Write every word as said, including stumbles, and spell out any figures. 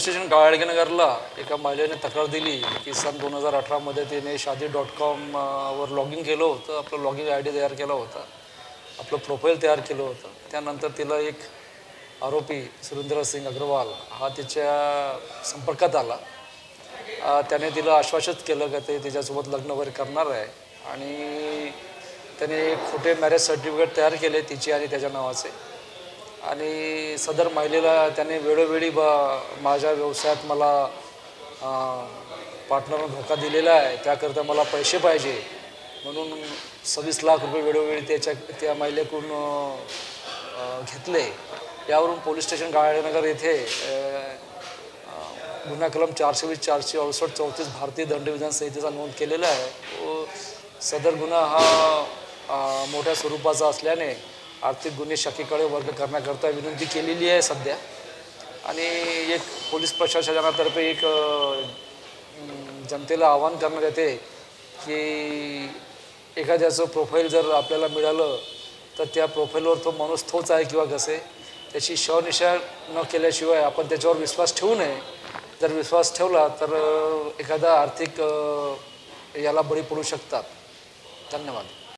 Police station गाळगेनगरला एका महिलेने तक्रार दिली की सन दोन हजार अठरामध्ये तिने शादी डॉट कॉम वर लॉगिन केलं होतं, आपलं लॉगिन आय डी तयार केला होता, आपलं प्रोफाईल तयार केलं होतं. त्यानंतर तिला एक आरोपी सुरेंद्र सिंग अग्रवाल हा तिच्या संपर्कात आला. त्याने तिला आश्वासित केलं की ते तिच्यासोबत लग्न वगैरे करणार आहे आणि त्याने खोटे मॅरेज सर्टिफिकेट तयार केले तिची आणि त्याच्या नावाचे. आणि सदर महिलेला त्याने वेळोवेळी ब माझ्या व्यवसायात मला पार्टनरनं धोका दिलेला आहे, त्याकरता मला पैसे पाहिजे म्हणून सव्वीस लाख रुपये वेळोवेळी त्याच्या त्या महिलेकडून घेतले. यावरून पोलीस स्टेशन गाळगेनगर येथे गुन्हा कलम चारशे वीस चारशे अडुसष्ट चौतीस भारतीय दंडविधान संहितेचा नोंद केलेला आहे. व सदर गुन्हा हा मोठ्या स्वरूपाचा असल्याने आर्थिक गुन्हे शाखेकडे वर्ग करण्याकरता विनंती केलेली आहे सध्या. आणि एक पोलीस प्रशासनातर्फे एक जनतेला आवाहन करण्यात येते की एखाद्याचं प्रोफाईल जर आपल्याला मिळालं तर त्या प्रोफाईलवर तो माणूस तोच आहे किंवा कसे त्याची शवनिशा न केल्याशिवाय आपण त्याच्यावर विश्वास ठेवू नये. जर विश्वास ठेवला तर एखादा आर्थिक याला बळी पडू शकतात. धन्यवाद.